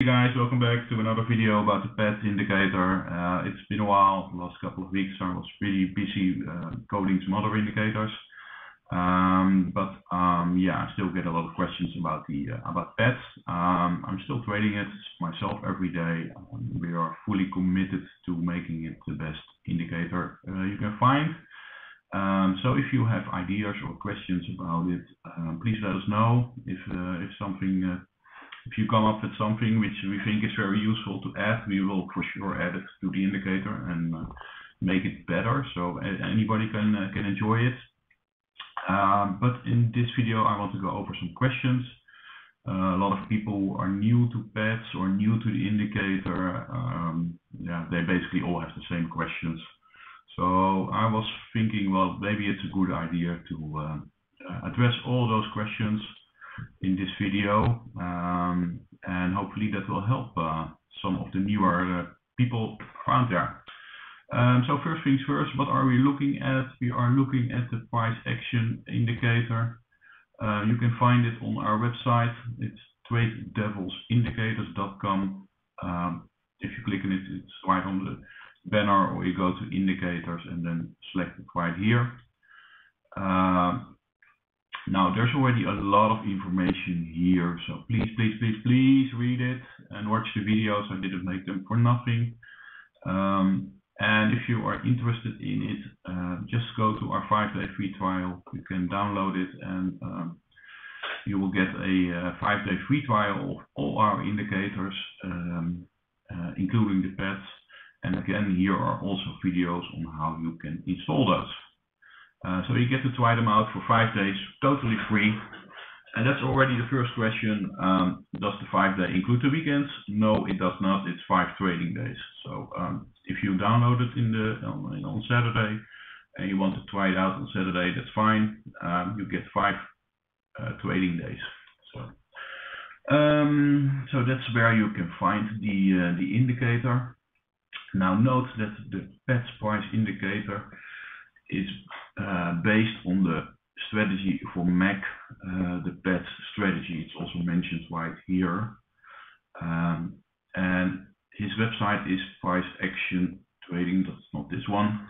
Hey guys, welcome back to another video about the PET indicator. It's been a while, the last couple of weeks I was pretty busy coding some other indicators. Yeah, I still get a lot of questions about the PET. I'm still trading it myself every day. We are fully committed to making it the best indicator you can find. So if you have ideas or questions about it, please let us know. If you come up with something which we think is very useful to add, we will for sure add it to the indicator and make it better so anybody can enjoy it. But in this video I want to go over some questions. A lot of people are new to PETs or new to the indicator. Yeah, they basically all have the same questions. So I was thinking, well, maybe it's a good idea to address all those questions in this video, and hopefully that will help some of the newer people around there. So first things first, what are we looking at? We are looking at the price action indicator. You can find it on our website. It's tradedevilsindicators.com. If you click on it, it's right on the banner, or you go to indicators and then select it right here. Now there's already a lot of information here, so please read it and watch the videos. I didn't make them for nothing. And if you are interested in it, just go to our 5-day free trial. You can download it and you will get a 5-day free trial of all our indicators, including the PETs. And again, here are also videos on how you can install those. So you get to try them out for 5 days, totally free. And that's already the first question. Does the 5-day include the weekends? No, it does not. It's 5 trading days. So if you download it on Saturday and you want to try it out on Saturday, that's fine. You get 5 trading days. So that's where you can find the indicator. Now note that the PET price indicator is based on the strategy for MAC, the PET strategy. It's also mentioned right here. And his website is Price Action Trading. That's not this one.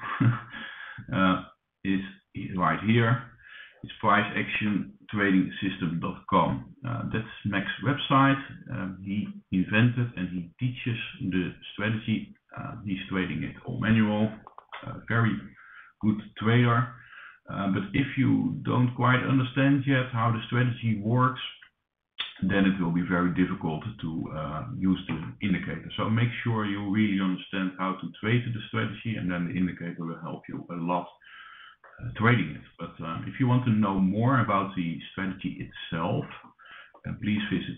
Is right here. It's priceactiontrading-system.com. That's Mac's website. He invented and he teaches the strategy. He's trading it all manual. Very good trader. But if you don't quite understand yet how the strategy works, then it will be very difficult to use the indicator. So make sure you really understand how to trade the strategy, and then the indicator will help you a lot trading it. But if you want to know more about the strategy itself, please visit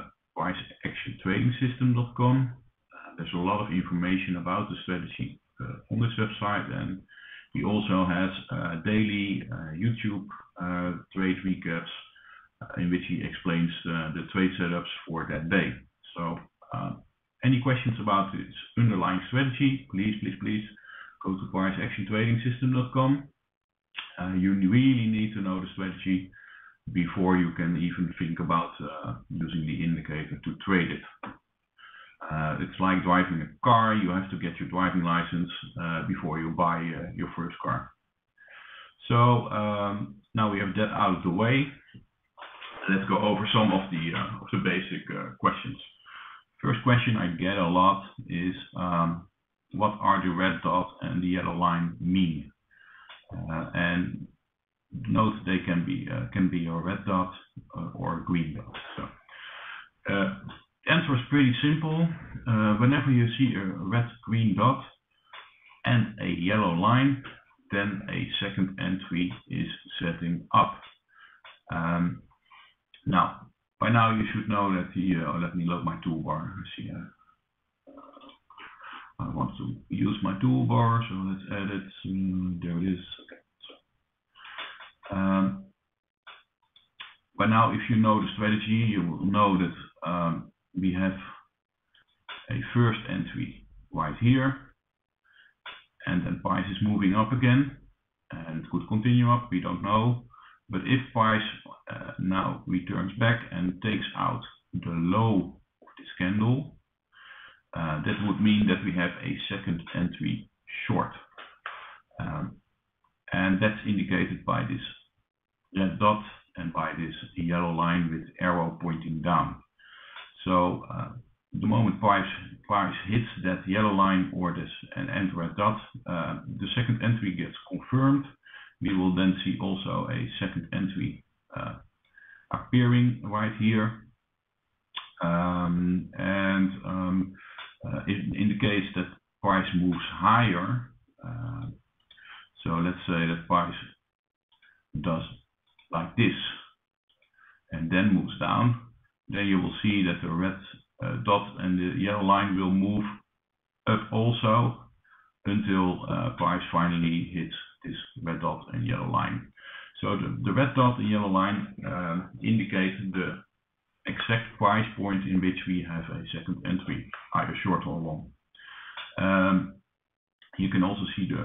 priceactiontrading-system.com. There's a lot of information about the strategy on this website, and he also has daily YouTube trade recaps in which he explains the trade setups for that day. So any questions about this underlying strategy, please go to priceactiontrading-system.com. You really need to know the strategy before you can even think about using the indicator to trade it. It's like driving a car. You have to get your driving license before you buy your first car. So now we have that out of the way. Let's go over some of the basic questions. First question I get a lot is what are the red dot and the yellow line mean? And note they can be a red dot or a green dot. So the answer is pretty simple. Whenever you see a red-green dot and a yellow line, then a second entry is setting up. Now, by now you should know that let me load my toolbar. See, I want to use my toolbar, so let's add it. There it is. Okay. So, by now, if you know the strategy, you will know that we have a first entry right here, and then price is moving up again, and it could continue up, we don't know. But if price now returns back and takes out the low of this candle, that would mean that we have a second entry short. And that's indicated by this red dot and by this yellow line with arrow pointing down. So the moment price hits that yellow line or this and red dot, the second entry gets confirmed. We will then see also a second entry appearing right here. In the case that price moves higher, so let's say that price does like this and then moves down, then you will see that the red dot and the yellow line will move up also until price finally hits this red dot and yellow line. So the red dot and yellow line indicate the exact price point in which we have a second entry, either short or long. You can also see the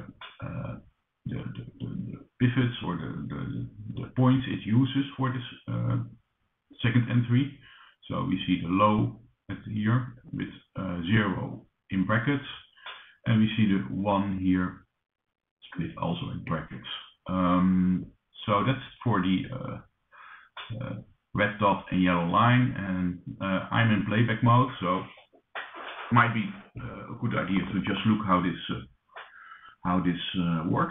pivots or the points it uses for this second entry. So we see the low at here with 0 in brackets, and we see the 1 here with also in brackets. So that's for the red dot and yellow line, and I'm in playback mode, so it might be a good idea to just look how this works.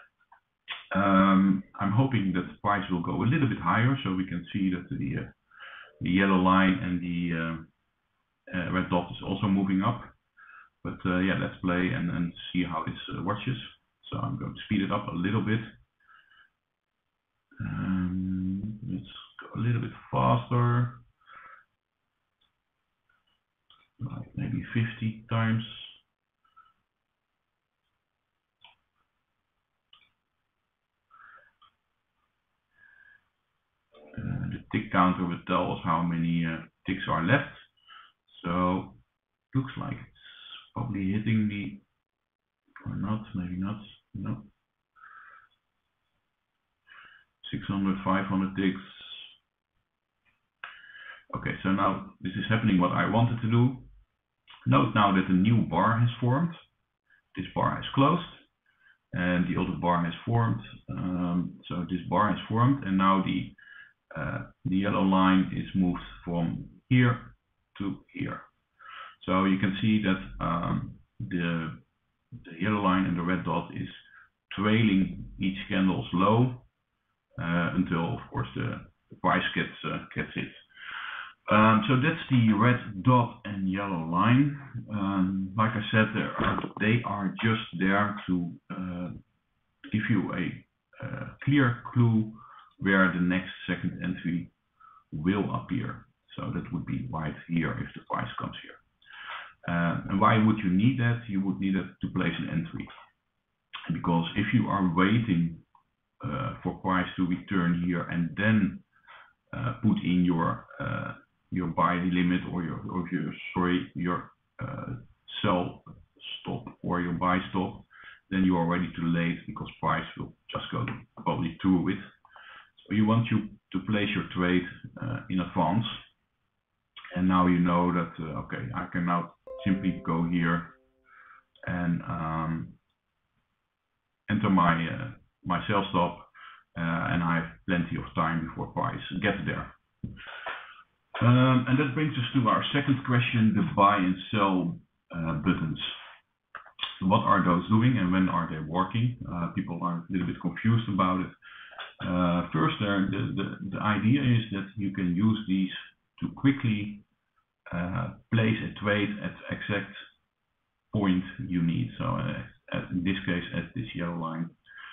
I'm hoping that the price will go a little bit higher, so we can see that the yellow line and the red dot is also moving up. But yeah, let's play and see how this watches. So I'm going to speed it up a little bit. Let's go a little bit faster, like maybe 50 times. The tick counter will tell us how many ticks are left. So looks like it's probably hitting me, or not, maybe not, no. 600, 500 ticks. Okay, so now this is happening what I wanted to do. Note now that a new bar has formed. This bar has closed and the other bar has formed. So this bar has formed, and now the yellow line is moved from here to here. So you can see that the yellow line and the red dot is trailing each candle's low until, of course, the price gets hit. So that's the red dot and yellow line. Like I said, they are just there to give you a clear clue where the next second entry will appear. So that would be right here if the price comes here. And why would you need that? You would need it to place an entry. Because if you are waiting for price to return here and then put in your buy limit or your sell stop or your buy stop, then you are already too late because price will just go probably through it. So you want to place your trade in advance, and now you know that okay, I can now simply go here and enter my sell stop, and I have plenty of time before price gets there. And that brings us to our second question, the buy and sell buttons. What are those doing and when are they working? People are a little bit confused about it. First, the idea is that you can use these to quickly place a trade at the exact point you need. So in this case, at this yellow line.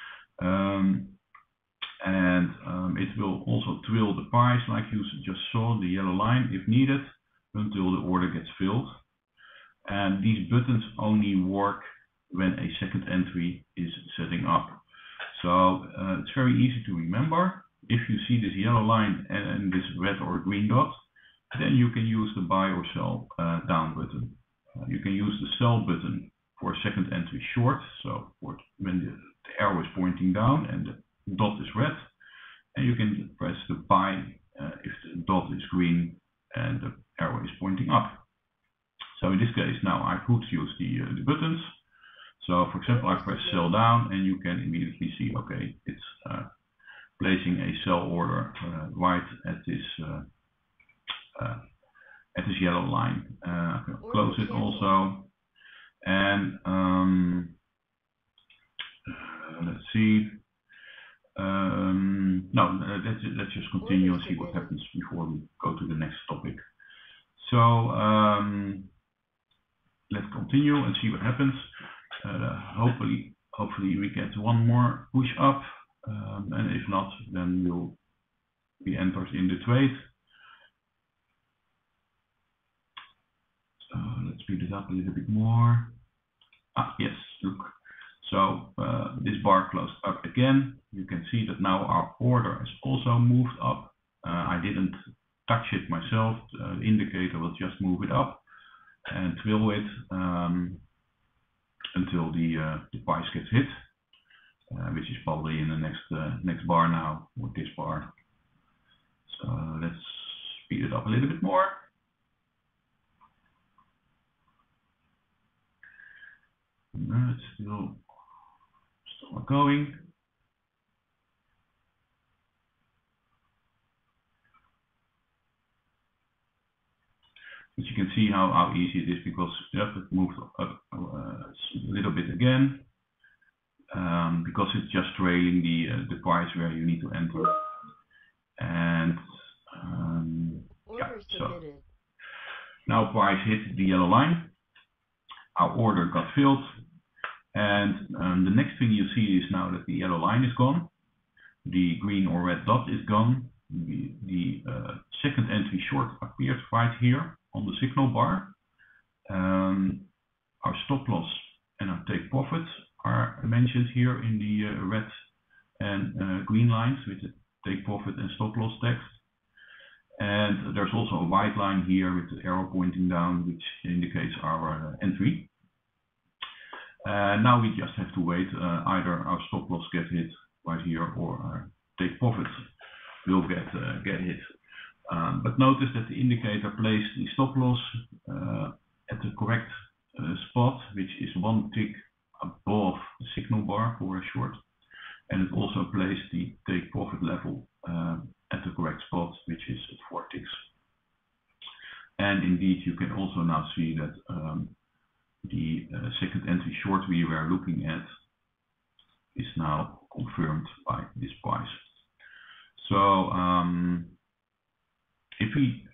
It will also drill the price, like you just saw, the yellow line, if needed, until the order gets filled. And these buttons only work when a second entry is setting up. So it's very easy to remember. If you see this yellow line and this red or green dot, then you can use the buy or sell down button. You can use the sell button for a second entry short, so for when the arrow is pointing down and the dot is red, and you can press the buy if the dot is green and the arrow is pointing up. in this case, now I could use the buttons. So for example, I press sell down and you can immediately see, okay, it's placing a sell order right at this yellow line. I can close it also. And let's see. No, let's just continue and see what happens before we go to the next topic. So let's continue and see what happens. Hopefully we get one more push up, and if not, then you'll be entered in the trade. So let's speed it up a little bit more. Yes, look. So this bar closed up again. You can see that now our order has also moved up. I didn't touch it myself. The indicator will just move it up and twill it until the price gets hit, which is probably in the next bar now with this bar. So let's speed it up a little bit more. No, it's still not going. But you can see how easy it is, because it moved up a little bit again, because it's just trailing the price where you need to enter. And yeah, so now price hit the yellow line. Our order got filled, and the next thing you see is now that the yellow line is gone, the green or red dot is gone, the second entry short appeared right here on the signal bar. Our stop loss and our take profit are mentioned here in the red and green lines with the take profit and stop loss text. And there's also a white line here with the arrow pointing down, which indicates our entry. Now we just have to wait. Either our stop loss gets hit right here, or our take profit will get hit. But notice that the indicator placed the stop loss at the correct spot, which is one tick above the signal bar for a short, and it also placed the take profit level at the correct spot, which is at 4 ticks. And indeed, you can also now see that the second entry short we were looking at is now confirmed by this price. So if we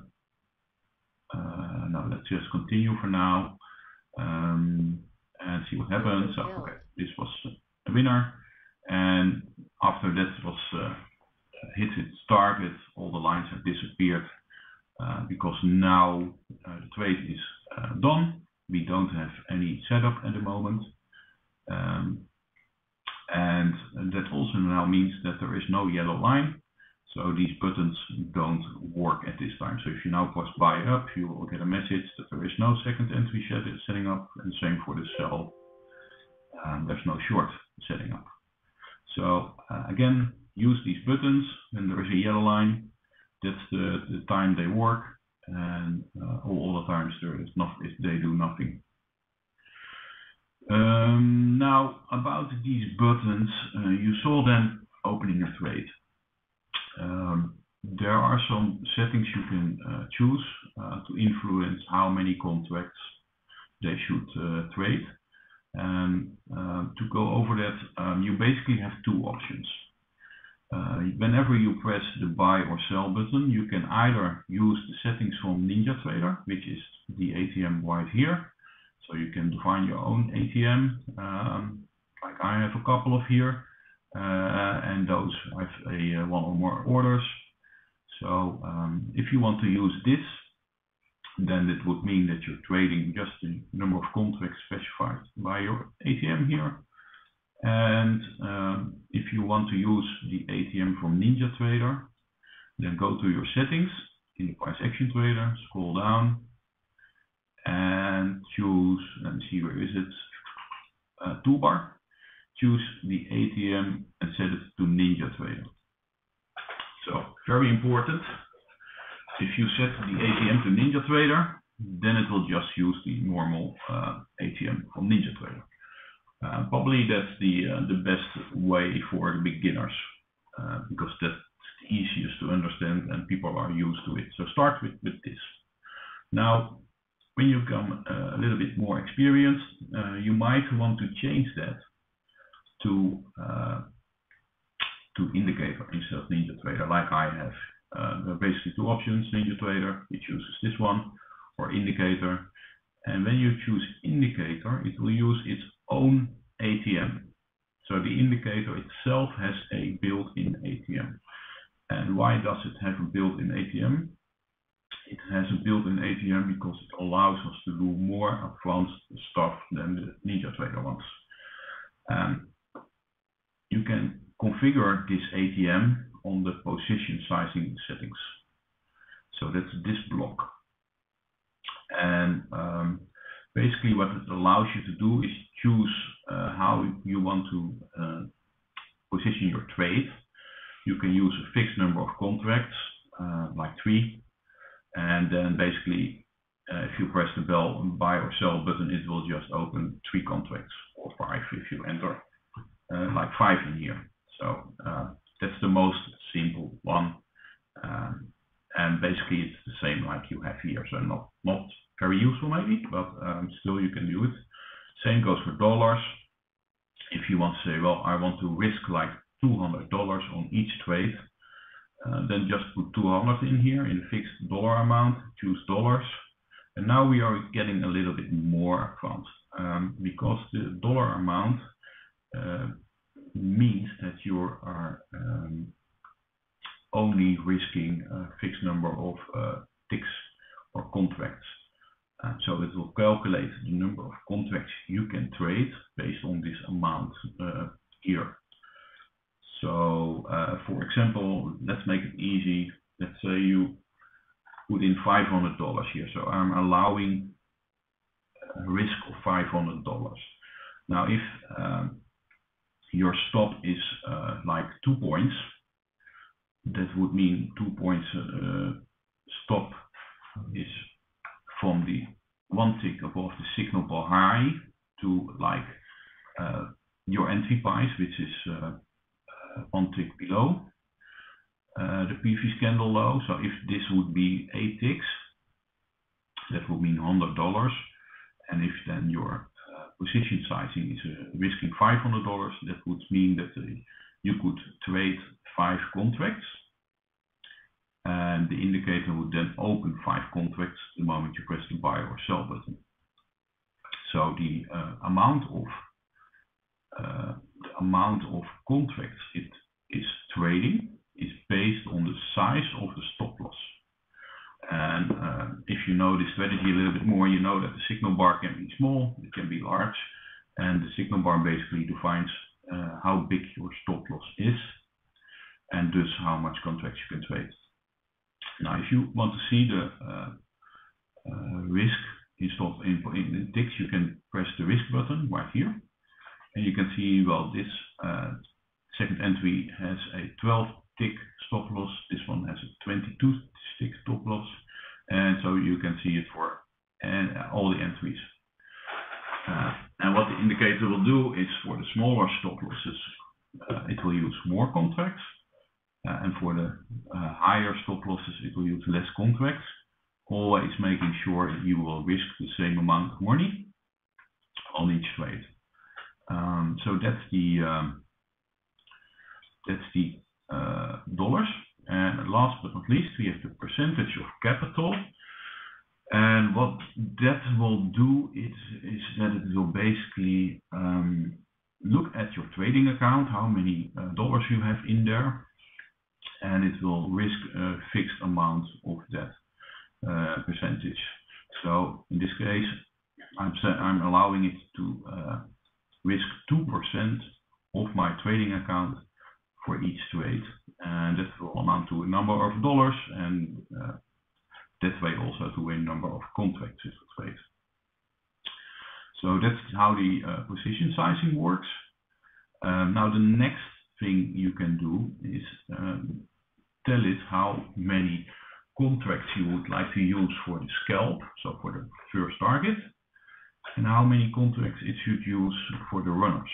now let's just continue for now and see what happens. So okay, this was a winner, and after that was hit its target, all the lines have disappeared because now the trade is done. We don't have any setup at the moment, and that also now means that there is no yellow line. So these buttons don't work at this time. So if you now press buy up, you will get a message that there is no second entry setting up, and same for the sell. There's no short setting up. So again, use these buttons when there is a yellow line. That's the time they work, and all the times there is they do nothing. Now about these buttons, you saw them opening a trade. There are some settings you can choose to influence how many contracts they should trade. And to go over that, you basically have two options. Whenever you press the buy or sell button, you can either use the settings from NinjaTrader, which is the ATM right here. So you can define your own ATM, like I have a couple of here, and those have a one or more orders. So if you want to use this, then it would mean that you're trading just the number of contracts specified by your ATM here. And if you want to use the ATM from NinjaTrader, then go to your settings in the price action trader, scroll down and choose, let me see, where is it? Toolbar. Choose the ATM and set it to NinjaTrader. So very important. If you set the ATM to NinjaTrader, then it will just use the normal ATM from NinjaTrader. Probably that's the best way for the beginners, because that's the easiest to understand and people are used to it. So start with this. Now, when you become a little bit more experienced, you might want to change that to indicator instead of NinjaTrader, like I have. There are basically two options: NinjaTrader, it chooses this one, or indicator. And when you choose indicator, it will use its own ATM. So the indicator itself has a built-in ATM. And why does it have a built-in ATM? It has a built-in ATM because it allows us to do more advanced stuff than the NinjaTrader ones. You can configure this ATM on the position sizing settings. So that's this block. And basically what it allows you to do is choose how you want to position your trade. You can use a fixed number of contracts, like 3. And then basically, if you press the buy or sell button, it will just open 3 contracts, or 5 if you enter like 5 in here. So that's the most simple one. And basically it's the same like you have here. So not very useful maybe, but still you can do it. Same goes for dollars. If you want to say, well, I want to risk like $200 on each trade, then just put 200 in here in fixed dollar amount, choose dollars. And now we are getting a little bit more advanced, because the dollar amount means that you are only risking a fixed number of ticks or contracts. So it will calculate the number of contracts you can trade based on this amount here. So for example, let's make it easy. Let's say you put in $500 here. So I'm allowing a risk of $500. Now if your stop is like 2 points, that would mean 2 points stop is from the 1 tick above the signal bar high to like your entry price, which is 1 tick below the previous candle low. So if this would be 8 ticks, that would mean $100. And if then your position sizing is risking $500, that would mean that you could trade 5 contracts, and the indicator would then open 5 contracts the moment you press the buy or sell button. So the amount of contracts it is trading is based on the size of the stop loss. And if you know the strategy a little bit more, you know that the signal bar can be small, it can be large, and the signal bar basically defines how big your stop loss is, and thus how much contracts you can trade. Now, if you want to see the risk installed in ticks, you can press the risk button right here, and you can see, well, this second entry has a 12 tick stop loss. This one has a 22 tick stop loss, and so you can see it for all the entries. And what the indicator will do is, for the smaller stop losses, it will use more contracts, and for the higher stop losses, it will use less contracts, always making sure that you will risk the same amount of money on each trade. So that's the dollars. And last but not least, we have the percentage of capital. And what that will do is that it will basically look at your trading account, how many dollars you have in there, and it will risk a fixed amount of that percentage. So in this case, I'm allowing it to risk 2% of my trading account for each trade, and that will amount to a number of dollars, and that way also to a number of contracts if the trade. So that's how the position sizing works. Now the next thing you can do is tell it how many contracts you would like to use for the scalp, so for the first target, and how many contracts it should use for the runners.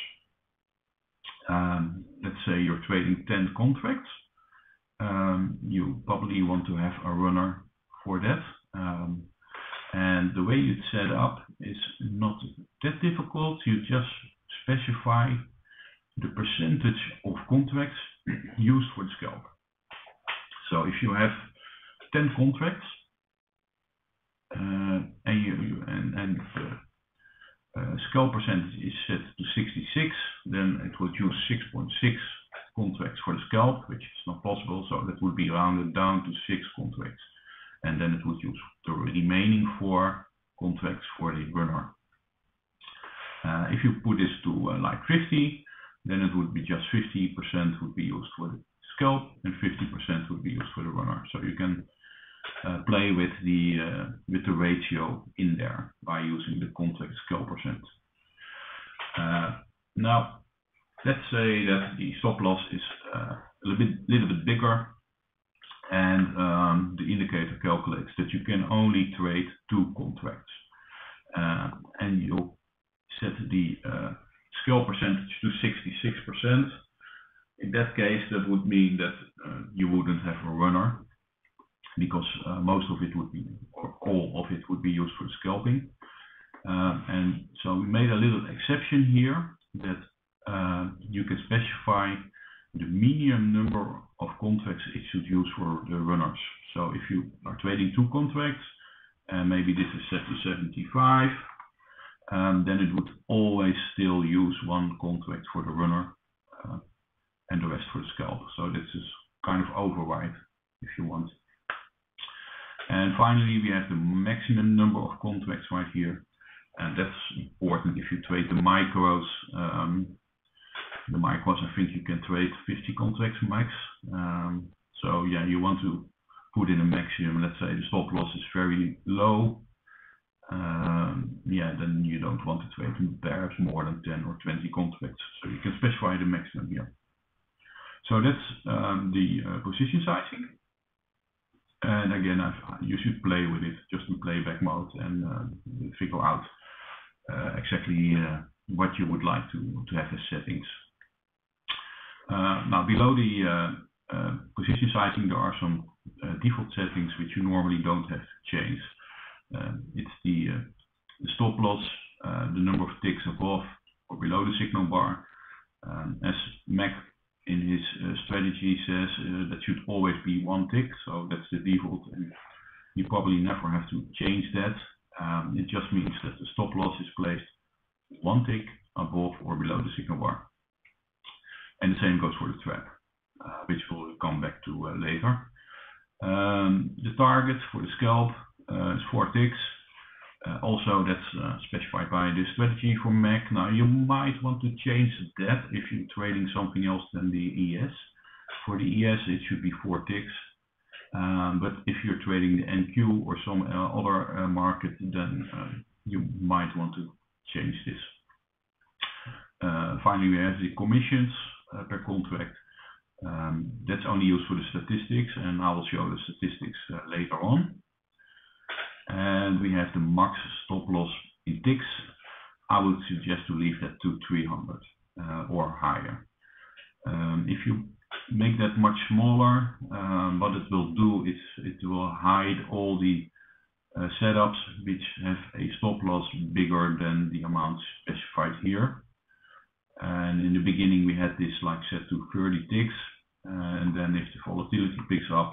Let's say you're trading 10 contracts. You probably want to have a runner for that. And the way it's set up is not that difficult. You just specify the percentage of contracts used for the scalp. So if you have 10 contracts and the scalp percentage is set to 66, then it would use 6.6 contracts for the scalp, which is not possible, so that would be rounded down to 6 contracts. And then it would use the remaining 4 contracts for the runner. If you put this to like 50, then it would be just 50% would be used for the scalp and 50% would be used for the runner. So you can play with the ratio in there by using the contract scalp percent. Now, let's say that the stop loss is a little bit bigger, and the indicator calculates that you can only trade 2 contracts, and you set the scalp percentage to 66%. In that case, that would mean that you wouldn't have a runner, because most of it would be, or all of it would be used for scalping. And so we made a little exception here that you can specify the median number of contracts it should use for the runners. So if you are trading 2 contracts, and maybe this is set to 75, then it would always still use 1 contract for the runner and the rest for the scalp. So this is kind of override if you want. And finally, we have the maximum number of contracts right here. And that's important if you trade the micros. The micros, I think you can trade 50 contracts max. So yeah, you want to put in a maximum. Let's say the stop loss is very low. Yeah, then you don't want to trade perhaps more than 10 or 20 contracts. So you can specify the maximum here. So that's the position sizing. And again, you should play with it just in playback mode and figure out exactly what you would like to have as settings. Now, below the position sizing, there are some default settings which you normally don't have to change. It's the stop loss, the number of ticks above or below the signal bar. As Mac in his strategy says, that should always be 1 tick, so that's the default, and you probably never have to change that. It just means that the stop loss is placed 1 tick above or below the signal bar. And the same goes for the trap, which we'll come back to later. The target for the scalp is 4 ticks. Also, that's specified by the strategy for Mac. Now, you might want to change that if you're trading something else than the ES. For the ES, it should be 4 ticks. But if you're trading the NQ or some other market, then you might want to change this. Finally, we have the commissions per contract. That's only used for the statistics, and I will show the statistics later on. And we have the max stop loss in ticks. I would suggest to leave that to 300 or higher. If you make that much smaller, what it will do is it will hide all the setups which have a stop loss bigger than the amount specified here. And in the beginning we had this like set to 30 ticks, and then if the volatility picks up,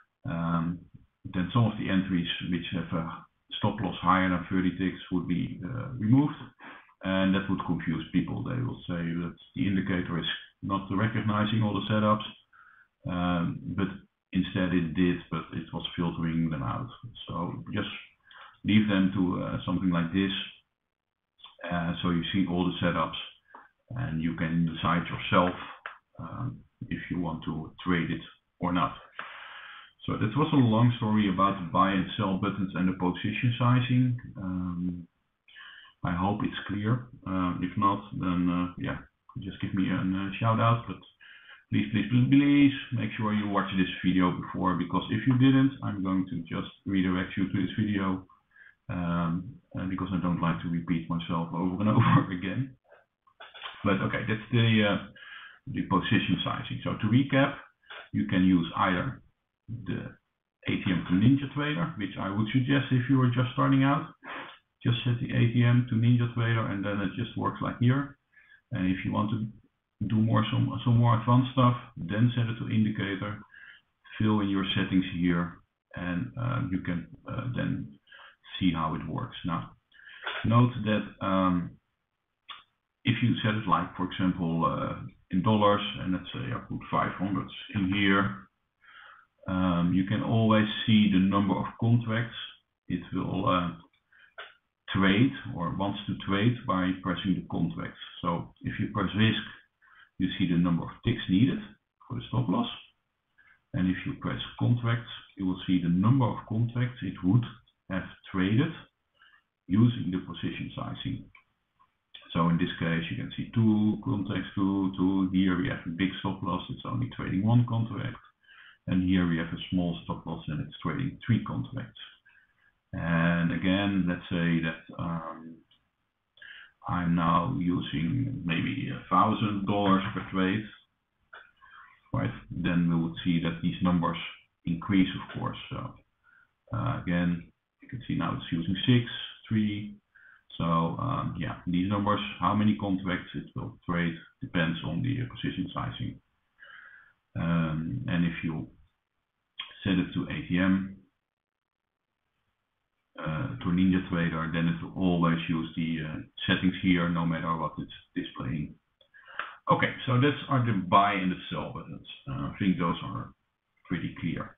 then some of the entries which have a stop loss higher than 30 ticks would be removed, and that would confuse people. They will say that the indicator is not recognizing all the setups, but instead it did, but it was filtering them out. So just leave them to something like this, so you see all the setups, and you can decide yourself if you want to trade it or not. So that was a long story about the buy and sell buttons and the position sizing. I hope it's clear. If not, then yeah, just give me a shout out. But please make sure you watch this video before, because if you didn't, I'm going to just redirect you to this video, because I don't like to repeat myself over and over again. But okay, that's the position sizing. So to recap, you can use either the ATM to NinjaTrader, which I would suggest if you were just starting out. Just set the ATM to NinjaTrader, and then it just works like here. And if you want to do some more advanced stuff, then set it to indicator, fill in your settings here, and you can then see how it works. Now, note that if you set it like, for example, in dollars, and let's say I put 500 in here, you can always see the number of contracts it will trade or wants to trade by pressing the contracts. So if you press risk, you see the number of ticks needed for the stop loss. And if you press contracts, you will see the number of contracts it would have traded using the position sizing. So in this case, you can see 2 contracts, 2. Here we have a big stop loss, it's only trading 1 contract. And here we have a small stop loss and it's trading 3 contracts. And again, let's say that I'm now using maybe $1,000 per trade, right? Then we would see that these numbers increase, of course. So again, you can see now it's using 6, 3. So yeah, these numbers, how many contracts it will trade, depends on the position sizing. And if you set it to ATM, to NinjaTrader, then it will always use the settings here, no matter what it's displaying. Okay, so those are the buy and the sell buttons. I think those are pretty clear.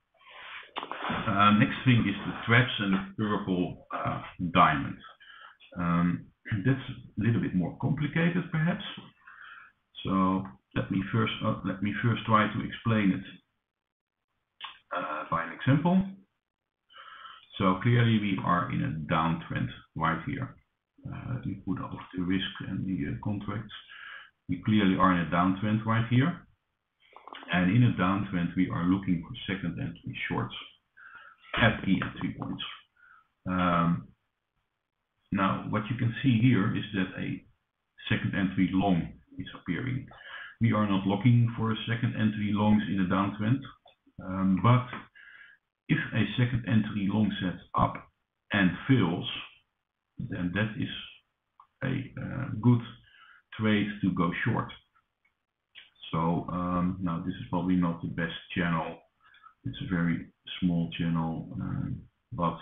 Next thing is the traps and the purple diamond. That's a little bit more complicated, perhaps. So let me first try to explain it by an example. So clearly we are in a downtrend right here. Let me put off the risk and the contracts. We clearly are in a downtrend right here. And in a downtrend, we are looking for second entry shorts at the entry points. Now, what you can see here is that a second entry long is appearing. We are not looking for a second entry longs in a downtrend, but if a second entry long sets up and fails, then that is a good trade to go short. So now this is probably not the best channel. It's a very small channel, but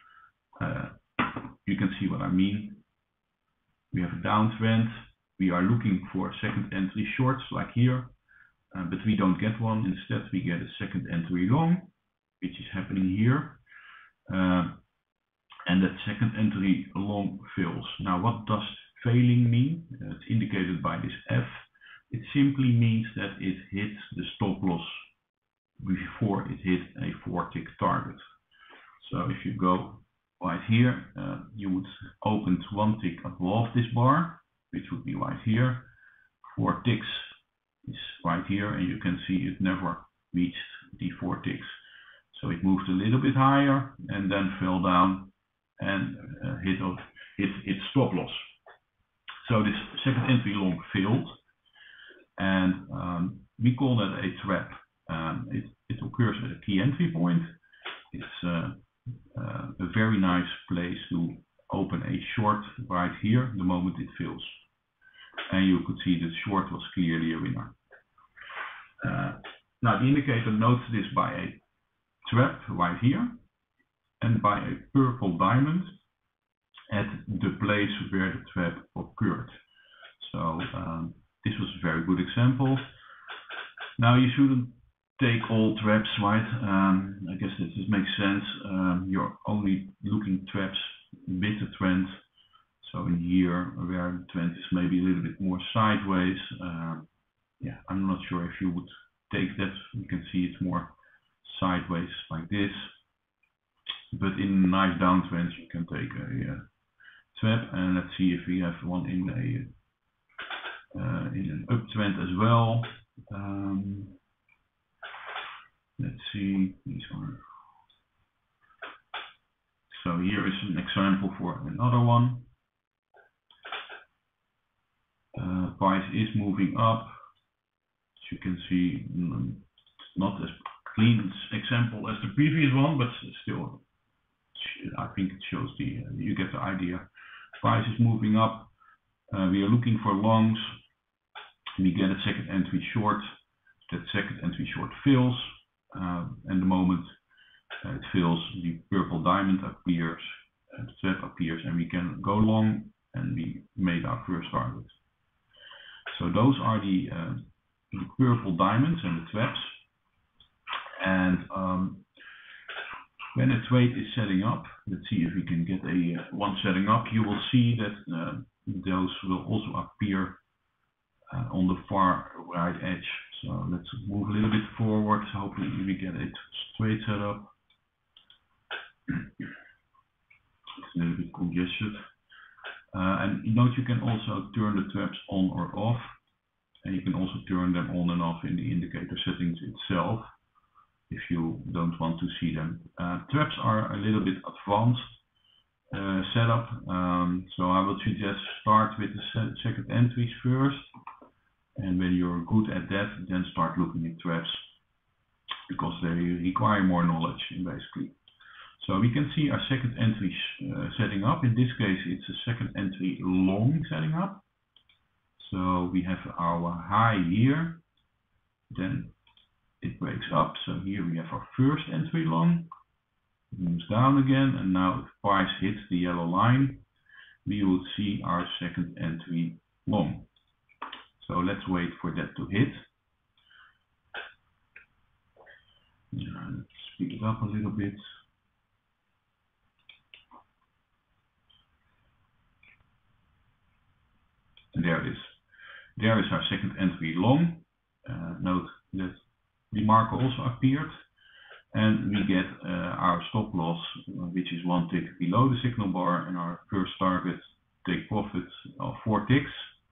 you can see what I mean. We have a downtrend. We are looking for second entry shorts like here, but we don't get one. Instead, we get a second entry long, which is happening here, and that second entry long fails. Now, what does failing mean? It's indicated by this F. It simply means that it hits the stop loss before it hit a 4-tick target. So if you go right here, you would open 1 tick above this bar, which would be right here. 4 ticks is right here, and you can see it never reached the 4 ticks. So it moved a little bit higher and then fell down and hit its stop loss. So this second entry long failed, and we call that a trap. It occurs at a key entry point. It's a very nice place to open a short right here the moment it fails. And you could see the short was clearly a winner. Now the indicator notes this by a trap right here and by a purple diamond at the place where the trap occurred. So this was a very good example. Now you shouldn't take all traps, right? I guess this makes sense. You're only looking traps with the trend. So in here where the trend is maybe a little bit more sideways, yeah, I'm not sure if you would take that. You can see it's more sideways like this. But in nice downtrends, you can take a trap, and let's see if we have one in an uptrend as well. Let's see, these are. So here is an example for another one. Price is moving up. As you can see, it's not as clean example as the previous one, but still, I think it shows you get the idea. Price is moving up. We are looking for longs. We get a second entry short. That second entry short fills, and the moment it fills, the purple diamond appears, the trap appears, and we can go long, and we made our first target. So those are the purple diamonds and the traps. And when a trade is setting up, let's see if we can get one setting up. You will see that those will also appear on the far right edge. So let's move a little bit forward. Hopefully we get it straight set up. It's a little bit congested. And note you can also turn the traps on or off, and you can also turn them on and off in the indicator settings itself if you don't want to see them. Traps are a little bit advanced setup, so I would suggest start with the second entries first, and when you're good at that, then start looking at traps, because they require more knowledge basically. So we can see our second entry setting up. In this case, it's a second entry long setting up. So we have our high here, then it breaks up. So here we have our first entry long, it moves down again, and now if price hits the yellow line, we will see our second entry long. So let's wait for that to hit. Let's speed it up a little bit. And there it is. There is our second entry long. Note that the marker also appeared, and we get our stop loss, which is 1 tick below the signal bar, and our first target take profit of 4 ticks.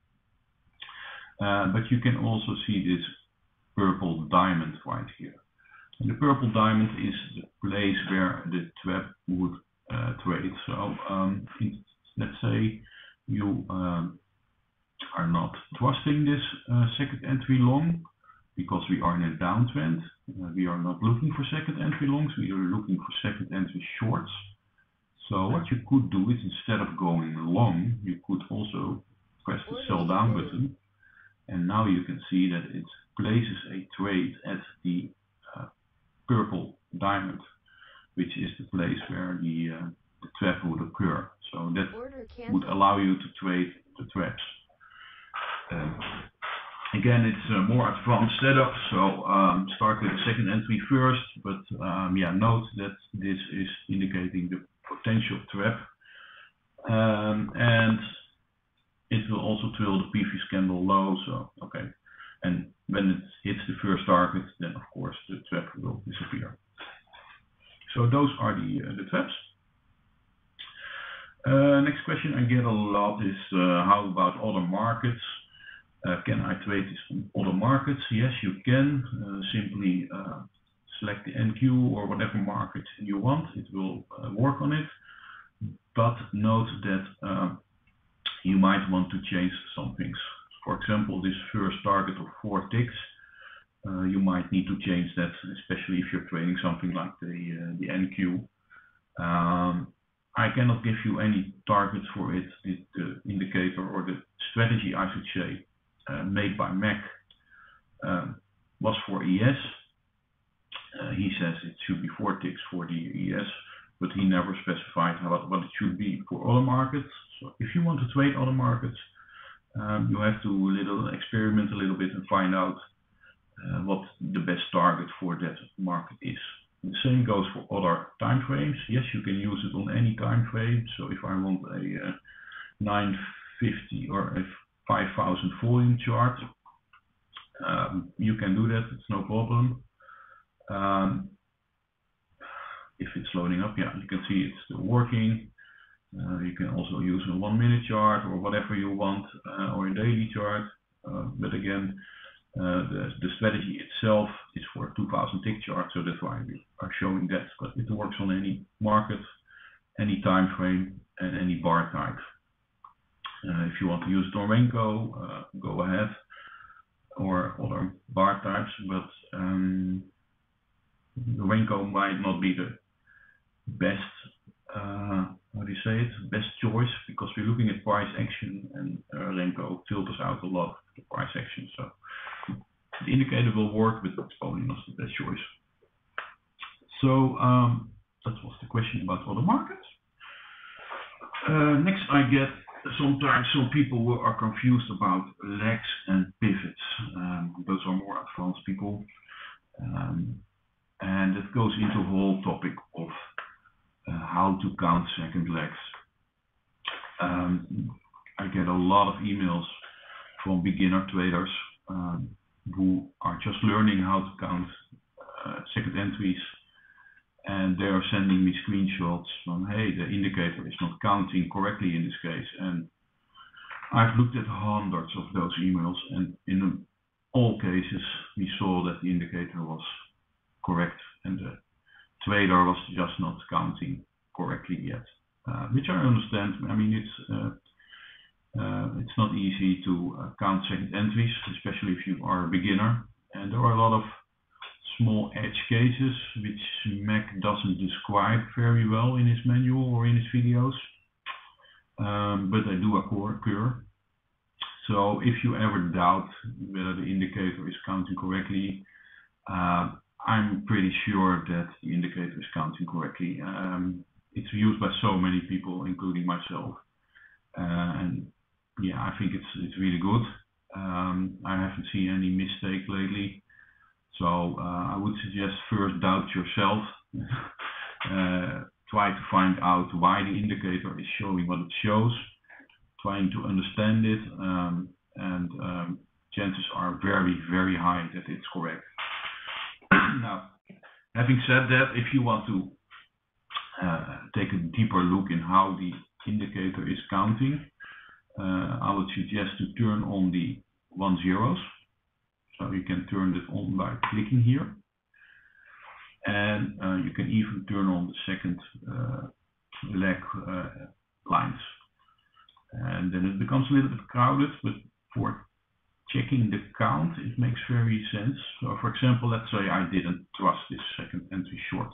But you can also see this purple diamond right here. And the purple diamond is the place where the trap would trade. So let's say you are not trusting this second entry long, because we are in a downtrend. We are not looking for second entry longs, we are looking for second entry shorts. So what you could do is, instead of going long, you could also press the sell down button, and now you can see that it places a trade at the purple diamond, which is the place where the trap would occur. So that would allow you to trade the traps. Again, it's a more advanced setup, so start with the second entry first, but yeah, note that this is indicating the potential trap, and it will also trail the previous candle low. So okay, and when it hits the first target, then of course the trap will disappear. So those are the traps. Next question I get a lot is how about other markets? Can I trade this on other markets? Yes, you can. Simply select the NQ or whatever market you want. It will work on it. But note that you might want to change some things. For example, this first target of 4 ticks, you might need to change that, especially if you're trading something like the NQ. I cannot give you any targets for it. The indicator, or the strategy, I should say, made by Mac was for ES. He says it should be 4 ticks for the ES, but he never specified what it should be for other markets. So if you want to trade other markets, you have to experiment a little bit and find out what the best target for that market is. The same goes for other time frames. Yes, you can use it on any time frame. So if I want a 950 or a 5000 volume chart, you can do that. It's no problem. If it's loading up, yeah, you can see it's still working. You can also use a 1 minute chart or whatever you want, or a daily chart. But again, The strategy itself is for 2000 tick chart, so that's why we are showing that, but it works on any market, any time frame, and any bar type. If you want to use it on Renko, go ahead, or other bar types, but the Renko might not be the best, how do you say it, best choice, because we're looking at price action, and Renko filters out a lot of the price action. So the indicator will work, but it's probably not the best choice. So that was the question about other markets. Next, I get sometimes some people who are confused about lags and pivots. Those are more advanced people. And it goes into the whole topic of how to count second legs. I get a lot of emails from beginner traders who are just learning how to count second entries, and they are sending me screenshots from, hey, the indicator is not counting correctly in this case. And I've looked at hundreds of those emails, and in all cases we saw that the indicator was correct and the trader was just not counting correctly yet, which I understand. I mean, it's not easy to count second entries, especially if you are a beginner, and there are a lot of small edge cases which Mac doesn't describe very well in his manual or in his videos, but they do occur. So if you ever doubt whether the indicator is counting correctly, I'm pretty sure that the indicator is counting correctly. It's used by so many people, including myself, and yeah, I think it's really good. I haven't seen any mistake lately. So I would suggest first doubt yourself, try to find out why the indicator is showing what it shows, trying to understand it, and chances are very, very high that it's correct. Now, having said that, if you want to take a deeper look in how the indicator is counting, I would suggest to turn on the 10s. So you can turn it on by clicking here, and you can even turn on the second leg lines, and then it becomes a little bit crowded, but for checking the count it makes very sense. So for example, let's say I didn't trust this second entry short.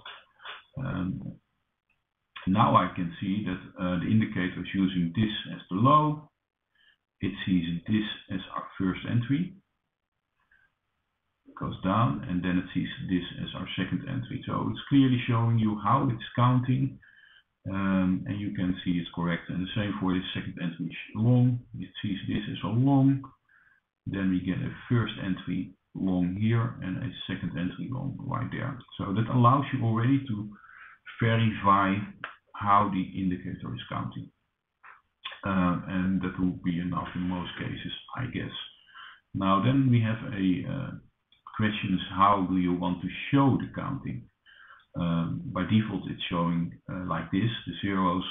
Now I can see that the indicator is using this as the low, it sees this as our first entry, goes down, and then it sees this as our second entry. So it's clearly showing you how it's counting, and you can see it's correct. And the same for this second entry long, it sees this as a long, then we get a first entry long here and a second entry long right there. So that allows you already to verify how the indicator is counting, and that will be enough in most cases, I guess. Now then we have a question is, how do you want to show the counting? By default it's showing like this, the zeros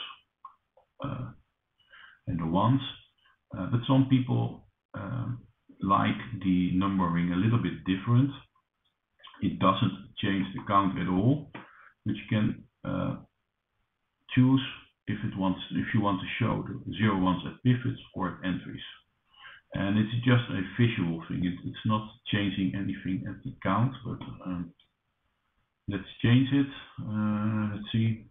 and the ones, but some people like the numbering a little bit different. It doesn't change the count at all, but you can choose if you want to show the 0 ones at pivots or at entries. And it's just a visual thing. It's not changing anything at the count, but let's change it. Let's see.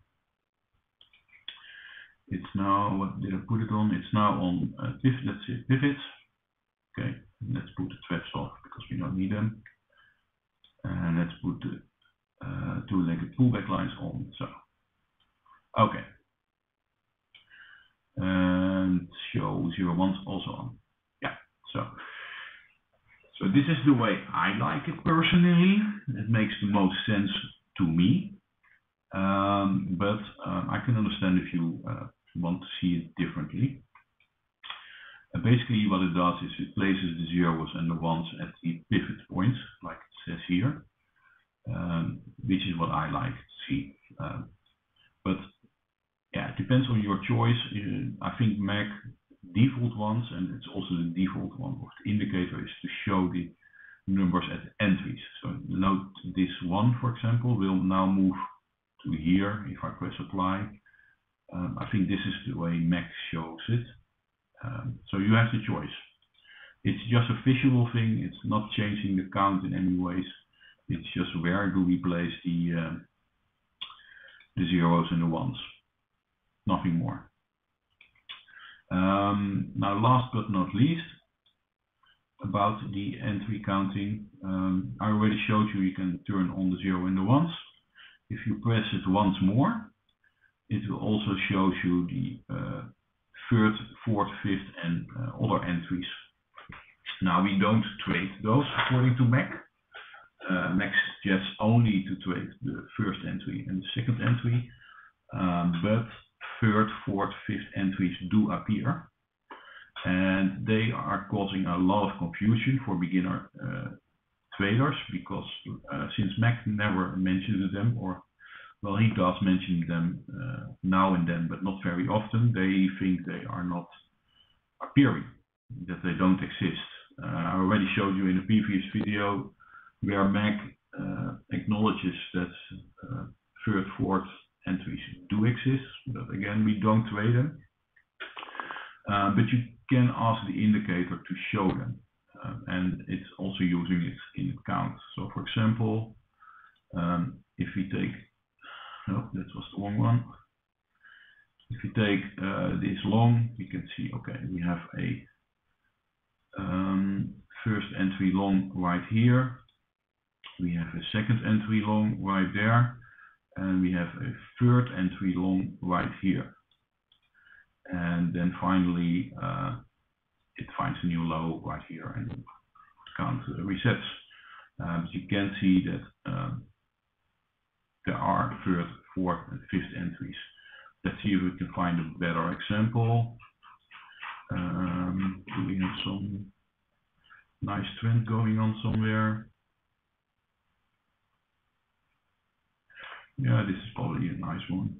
It's now, what did I put it on? It's now on pivot. Let's say pivots. Okay, let's put the traps off because we don't need them. And let's put the two-legged pullback lines on. So, okay. And show 0 ones also on. Yeah, so this is the way I like it personally. It makes the most sense to me. But I can understand if you want to see it differently. Basically what it does is it places the zeros and the ones at the pivot points, like it says here, which is what I like to see. But yeah, it depends on your choice. I think Mac default ones, and it's also the default one of the indicator, is to show the numbers at the entries. So note this one, for example, will now move to here if I press apply. I think this is the way Mac shows it. So you have the choice. It's just a visual thing. It's not changing the count in any ways. It's just where do we place the zeros and the ones. Nothing more. Now, last but not least, about the entry counting. I already showed you can turn on the 0 and the 1s. If you press it once more, it will also show you the third, fourth, fifth, and other entries. Now, we don't trade those according to Mac. Mac suggests only to trade the first entry and the second entry, but third, fourth, fifth entries do appear, and they are causing a lot of confusion for beginner traders, because since Mac never mentions them, or well, he does mention them now and then, but not very often, they think they are not appearing, that they don't exist. I already showed you in a previous video where Mac acknowledges that third, fourth entries do exist, but again, we don't trade them. But you can ask the indicator to show them, and it's also using it in count. So for example, if we take, no, that was the wrong one. If you take this long, you can see, okay, we have a first entry long right here. We have a second entry long right there, and we have a third entry long right here. And then finally, it finds a new low right here, and the count resets. But you can see that there are third, fourth, and fifth entries. Let's see if we can find a better example. Do we have some nice trend going on somewhere? Yeah, this is probably a nice one.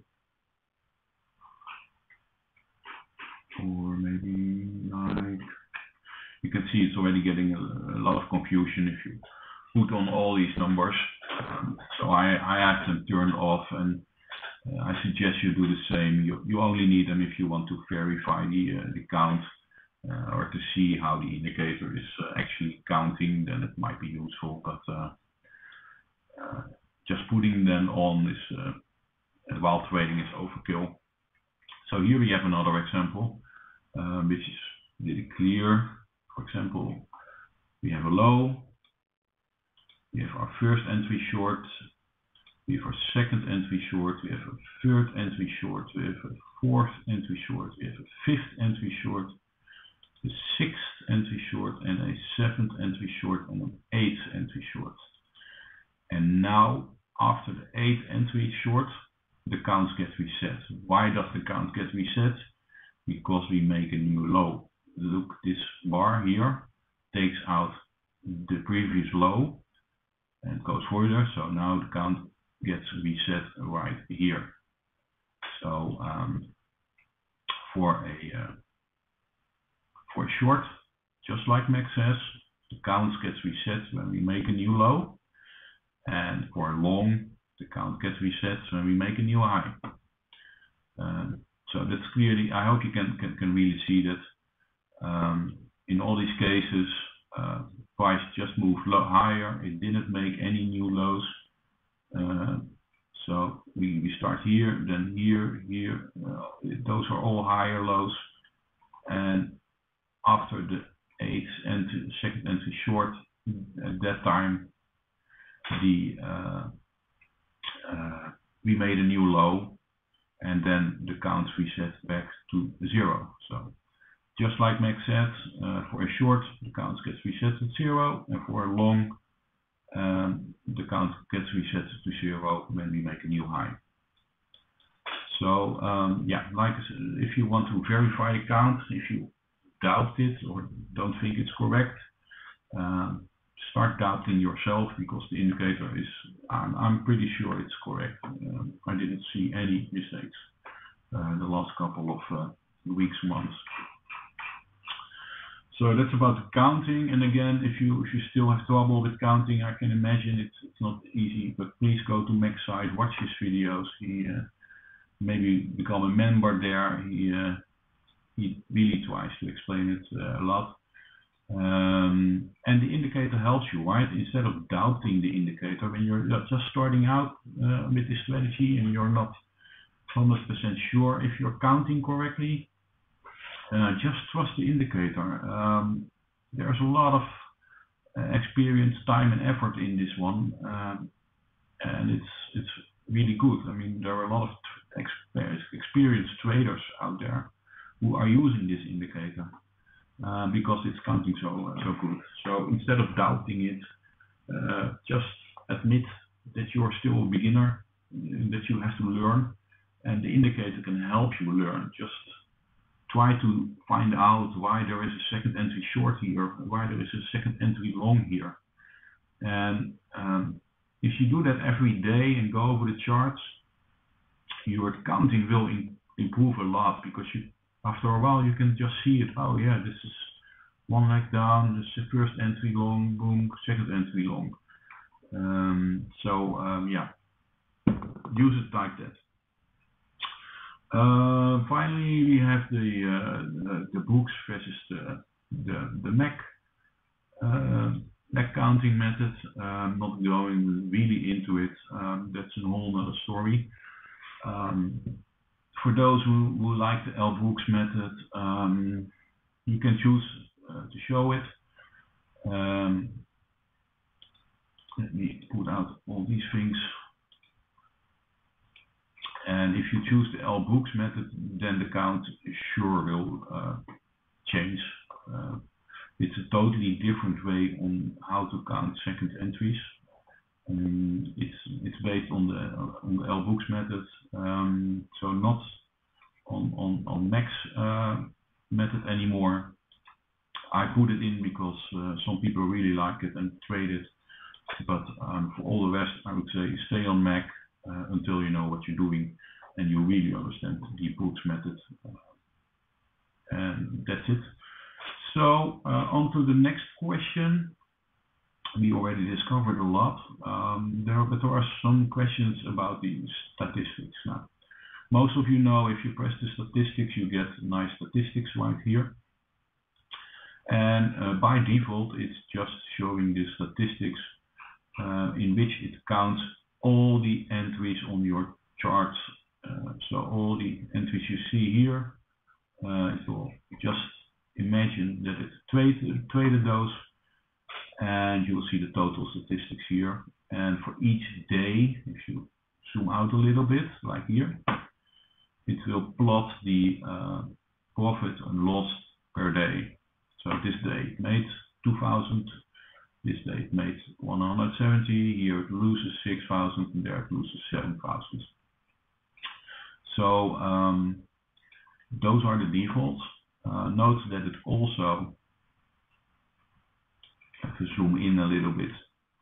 Or maybe like, you can see it's already getting a lot of confusion if you put on all these numbers. So I have them turned off, and I suggest you do the same. You only need them if you want to verify the count or to see how the indicator is actually counting, then it might be useful. But just putting them on is while trading is overkill. So here we have another example, which is really clear. For example, we have a low, we have our first entry short, we have our second entry short, we have a third entry short, we have a fourth entry short, we have a fifth entry short, a sixth entry short, and a seventh entry short, and an eighth entry short. And now, after the eighth entry short, the count gets reset. Why does the count get reset? Because we make a new low. Look, this bar here takes out the previous low and goes further. So now the count gets reset right here. So for a short, just like Mac says, the count gets reset when we make a new low, and for a long, the count gets reset when we make a new high. So that's clearly, I hope you can really see that in all these cases, price just moved higher. It didn't make any new lows. So we start here, then here, here. Those are all higher lows. And after the eighth entry, second entry short, at that time, we made a new low, and then the count reset back to 0. So just like Mac said, for a short, the count gets reset to 0, and for a long, the count gets reset to 0 when we make a new high. So yeah, like I said, if you want to verify a count, if you doubt it or don't think it's correct, start doubting yourself, because the indicator is, I'm pretty sure it's correct. I didn't see any mistakes the last couple of weeks, months. So that's about the counting. And again, if you still have trouble with counting, I can imagine it's not easy. But please go to Mac's site, watch his videos. He maybe become a member there. He really tries to explain it a lot. And the indicator helps you, right? Instead of doubting the indicator when you're just starting out with this strategy and you're not 100% sure if you're counting correctly. Just trust the indicator. There's a lot of experience, time, and effort in this one, and it's really good. I mean, there are a lot of experienced traders out there who are using this indicator because it's counting so good. So instead of doubting it, just admit that you're still a beginner, that you have to learn, and the indicator can help you learn. Just try to find out why there is a second entry short here, why there is a second entry long here. And if you do that every day and go over the charts, your counting will improve a lot, because after a while you can just see it. Oh yeah, this is one leg down, this is the first entry long, boom, second entry long. Yeah, use it like that. Finally, we have the books versus the Mac counting method. I'm not going really into it. That's a whole other story. For those who like the L. Brooks method, you can choose to show it. Let me put out all these things. And if you choose the L. Brooks method, then the count sure will change. It's a totally different way on how to count second entries. It's based on the L. Brooks method, so not on Mac's method anymore. I put it in because some people really like it and trade it, but for all the rest, I would say stay on Mac until you know what you're doing and you really understand the Brooks method. And that's it. So on to the next question. We already discovered a lot, but there are some questions about the statistics. Now, most of you know, if you press the statistics, you get nice statistics right here. And by default, it's just showing the statistics in which it counts all the entries on your charts. So all the entries you see here, it will just imagine that it traded those, and you'll see the total statistics here. And for each day, if you zoom out a little bit, like here, it will plot the profit and loss per day. So this day it made 2,000, this day it made 170, here it loses 6,000, and there it loses 7,000. So those are the defaults. Note that it also, if you zoom in a little bit,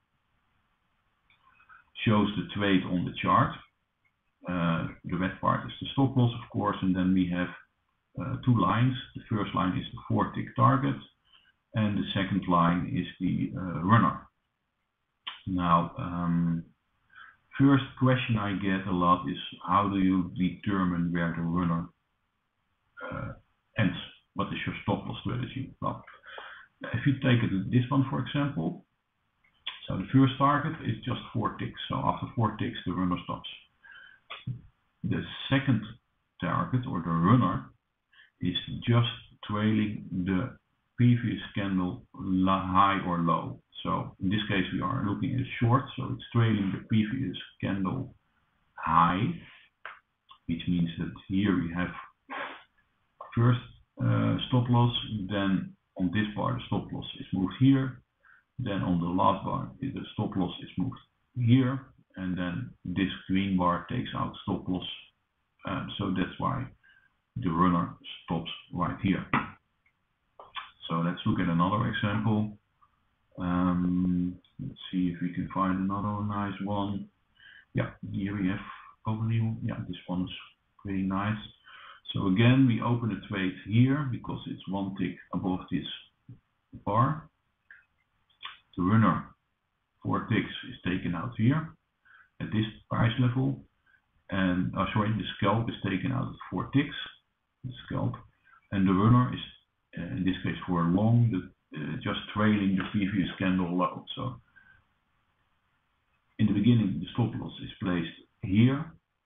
shows the trade on the chart. The red part is the stop loss, of course, and then we have two lines. The first line is the 4-tick target, and the second line is the runner. Now, first question I get a lot is, how do you determine where the runner ends? What is your stop loss strategy? Well, if you take this one, for example, so the first target is just 4 ticks. So after 4 ticks, the runner stops. The second target, or the runner, is just trailing the previous candle high or low. So in this case, we are looking at short, so it's trailing the previous candle high, which means that here we have first stop loss, then on this bar the stop loss is moved here, then on the last bar the stop loss is moved here, and then this green bar takes out stop loss. So that's why the runner stops right here. So let's look at another example. Let's see if we can find another nice one. Yeah, here we have probably, yeah, this one is pretty nice. So again, we open a trade here because it's 1 tick above this bar. The runner 4 ticks is taken out here at this price level, and the scalp is taken out at 4 ticks, the scalp, and the runner is in this case for long, just trailing the previous candle low. So in the beginning, the stop loss is placed here.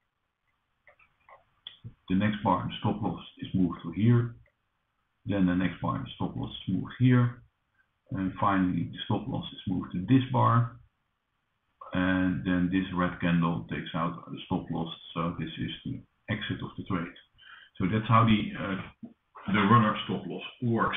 The next bar, the stop loss is moved to here. Then the next bar, the stop loss is moved here. And finally, the stop loss is moved to this bar. And then this red candle takes out the stop loss. So this is the exit of the trade. So that's how the runner stop loss works.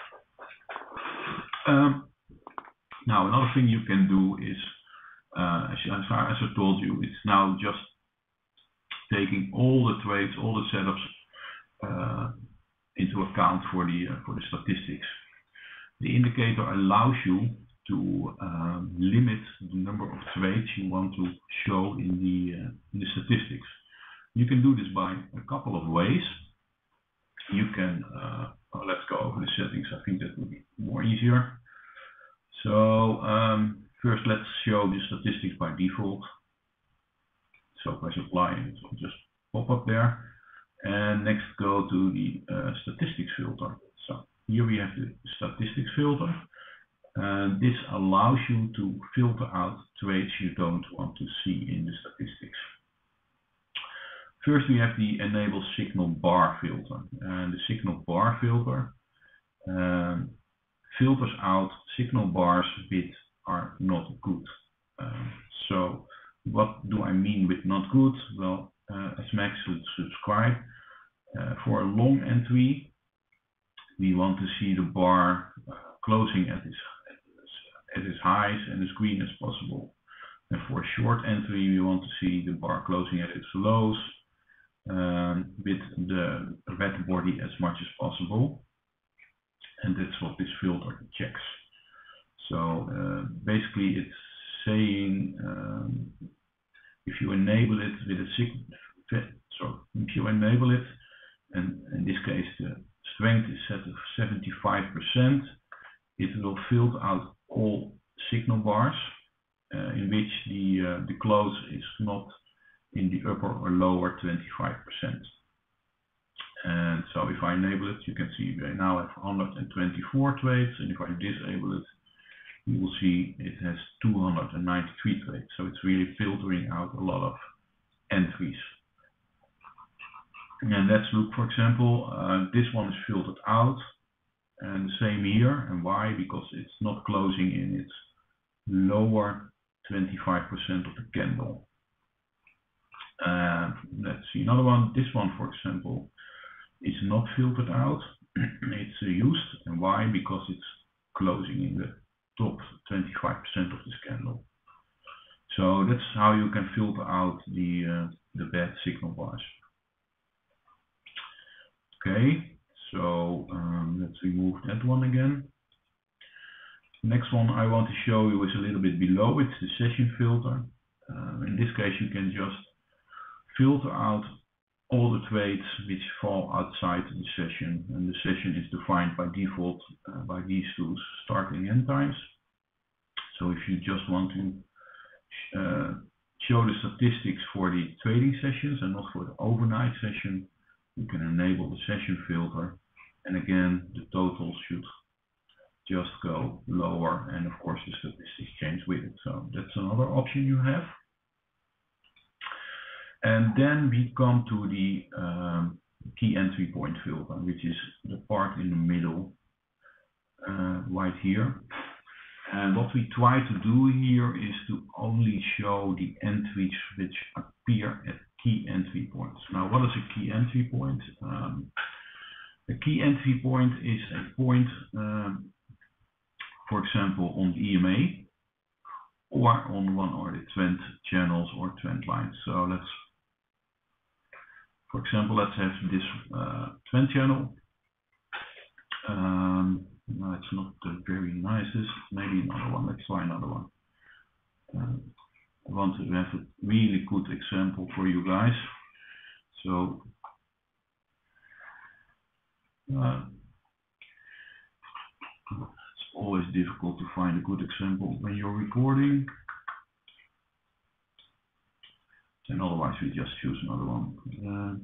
Now another thing you can do is, as I told you, it's now just taking all the trades, all the setups into account for the statistics. The indicator allows you to limit the number of trades you want to show in the statistics. You can do this by a couple of ways. You can, let's go over the settings. I think that would be more easier. So first, let's show the statistics by default. So press apply and it will just pop up there. And next, go to the statistics filter. So here we have the statistics filter. And this allows you to filter out trades you don't want to see in the statistics. First, we have the enable signal bar filter. And the signal bar filter filters out signal bars which are not good. So what do I mean with not good? Well, as Max should subscribe, for a long entry, we want to see the bar closing at its highs and as green as possible. And for a short entry, we want to see the bar closing at its lows with the red body as much as possible. And that's what this filter checks. So basically it's saying if you enable it with a signal, so if you enable it, and in this case the strength is set to 75%, it will filter out all signal bars in which the close is not in the upper or lower 25%. And so if I enable it, you can see we now have 124 trades, and if I disable it, you will see it has 293 trades. So it's really filtering out a lot of entries. And let's look, for example, this one is filtered out, and the same here. And why? Because it's not closing in its lower 25% of the candle. Let's see another one. This one, for example, is not filtered out. It's used. And why? Because it's closing in the top 25% of this candle. So that's how you can filter out the bad signal bars. Okay, so let's remove that one again. Next one I want to show you is a little bit below. It's the session filter. In this case, you can just filter out all the trades which fall outside the session, and the session is defined by default by these two starting end times. So if you just want to show the statistics for the trading sessions and not for the overnight session, you can enable the session filter, and again the totals should just go lower, and of course the statistics change with it. So that's another option you have. And then we come to the key entry point filter, which is the part in the middle right here. And what we try to do here is to only show the entries which appear at key entry points. Now, what is a key entry point? A key entry point is a point, for example, on the EMA or on one of the trend channels or trend lines. So let's, for example, let's have this trend channel. No, it's not very nicest. Maybe another one. Let's try another one. I want to have a really good example for you guys. So always difficult to find a good example when you're recording. And otherwise we just choose another one.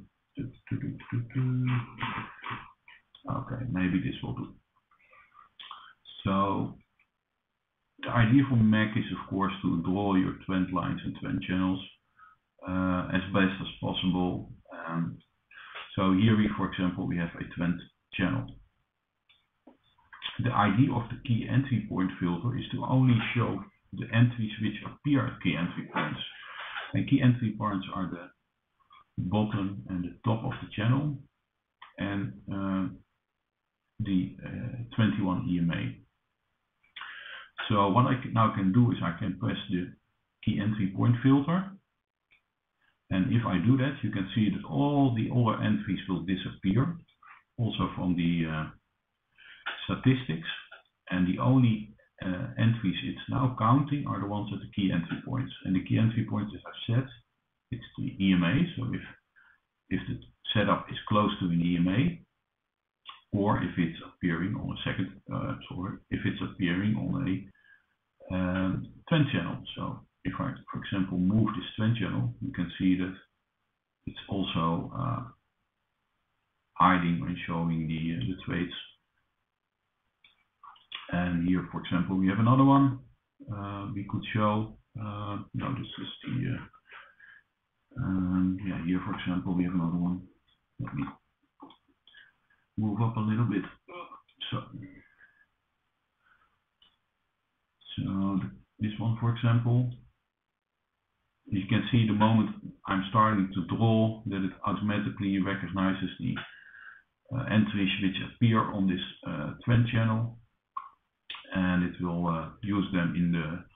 Okay, maybe this will do. So the idea for Mac is of course to draw your trend lines and trend channels as best as possible. So here we, for example, we have a trend channel. The idea of the key entry point filter is to only show the entries which appear at key entry points. And key entry points are the bottom and the top of the channel and the 21 EMA. So what I now can do is I can press the key entry point filter. And if I do that, you can see that all the other entries will disappear, also from the statistics. And the only entries it's now counting are the ones at the key entry points. And the key entry points, as I've said, it's the EMA. So if the setup is close to an EMA, or if it's appearing on a second, if it's appearing on a trend channel. So if I, for example, move this trend channel, you can see that it's also hiding and showing the trades. And here, for example, we have another one. We could show. No, this is the. Yeah, here, for example, we have another one. Let me move up a little bit. So this one, for example, you can see the moment I'm starting to draw that it automatically recognizes the entries which appear on this trend channel, and it will use them in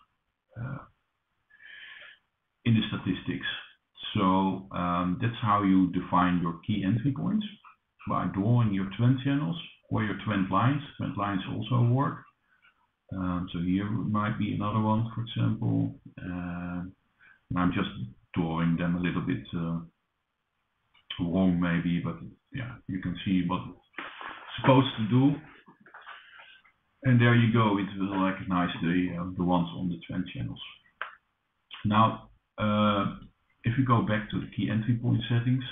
the statistics. So that's how you define your key entry points, by drawing your trend channels or your trend lines. Trend lines also work. So here might be another one, for example. I'm just drawing them a little bit wrong maybe, but yeah, you can see what it's supposed to do. And there you go, it will recognize the ones on the trend channels. Now, if we go back to the key entry point settings,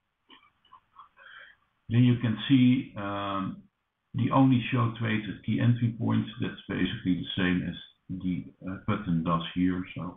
then you can see the only show trades at key entry points. That's basically the same as the button does here. So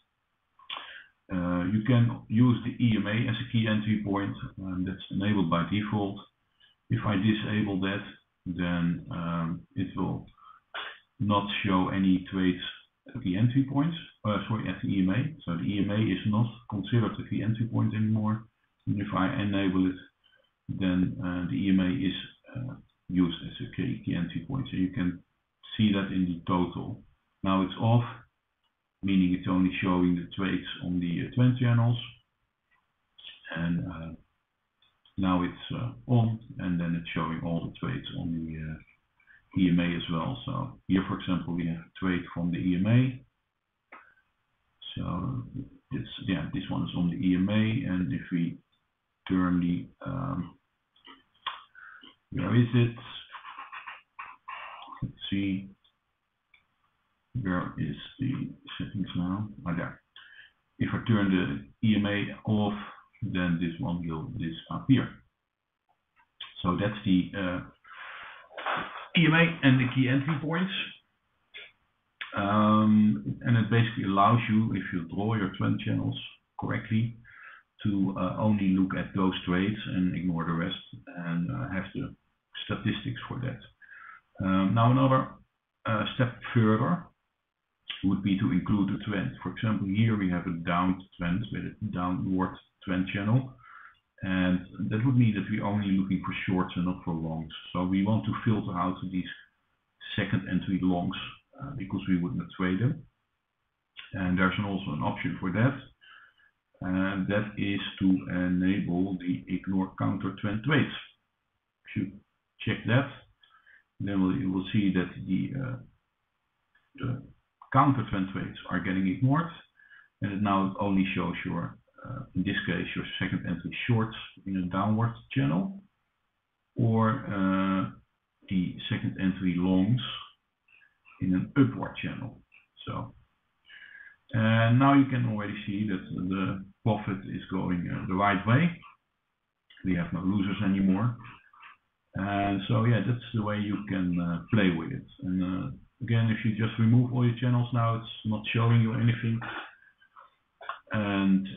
you can use the EMA as a key entry point, and that's enabled by default. If I disable that, then it will not show any trades at the entry points, at the EMA. So the EMA is not considered a key entry point anymore. And if I enable it, then the EMA is used as a key entry point. So you can see that in the total. Now it's off, meaning it's only showing the trades on the trend channels. And now it's on, and then it's showing all the trades on the EMA as well. So here, for example, we have a trade from the EMA. So it's, yeah, this one is on the EMA, and if we turn the where is it? Let's see. Where is the settings now? Oh, there. If I turn the EMA off, then this one will disappear. So that's the EMA and the key entry points. And it basically allows you, if you draw your trend channels correctly, to only look at those trades and ignore the rest, and have the statistics for that. Now another step further would be to include a trend. For example, here we have a down trend with a downward trend channel, and that would mean that we're only looking for shorts and not for longs. So we want to filter out these second entry longs because we would not trade them. And there's also an option for that, and that is to enable the ignore counter trend trades. If you check that, then you will see that the counter trend trades are getting ignored, and it now only shows your, in this case, your second entry shorts in a downward channel, or the second entry longs in an upward channel. So, and now you can already see that the profit is going the right way. We have no losers anymore. And so yeah, that's the way you can play with it. And again, if you just remove all your channels now, it's not showing you anything. And